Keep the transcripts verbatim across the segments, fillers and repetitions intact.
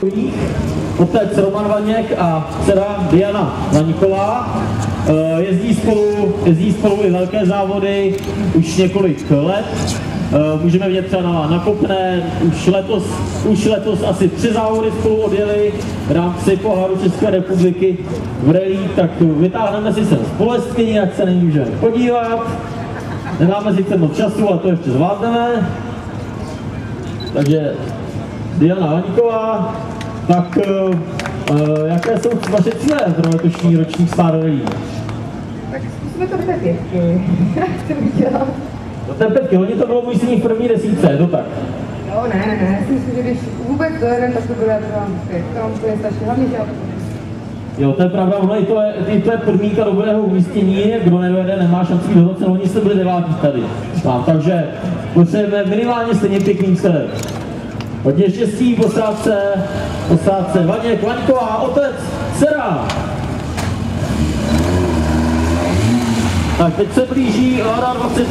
Otec Roman Vaněk a dcera Diana Vaňková. Jezdí spolu, jezdí spolu i velké závody už několik let. Můžeme vidět třeba na, na Kopné, už letos, už letos asi tři závody spolu odjeli v rámci poháru České republiky v rally, tak vytáhneme si sem spolestkyni, jak se není můžeme podívat. Nemáme sice moc času, ale to ještě zvládneme. Takže Diana Vaňková, tak uh, jaké jsou vaše cíle pro letošní ročník Star Rally? Tak zkusíme to do té pětky, jak chceme dělat. Do té pětky, oni to bylo můj sníh v první desítce, je to tak? Jo, ne, ne, ne, já si myslím, že když vůbec dojedem, tak to bude pro vám to je stačí, hlavně, že jo, to je pravda, ono i to je, i to je podmínka dobrého umístění, kdo nedojede, nemá šanci být hodnocen, oni jste byli devátí tady. Tam, takže potřebujeme minimálně stejně pěkný střed. Hodně štěstí, posádce, posádce Vaněk, Vaňková, otec, dcera. Tak teď se blíží Lada dvacet.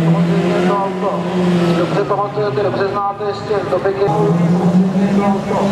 Dobře pamatujete, dobře znáte ještě z doby, kdy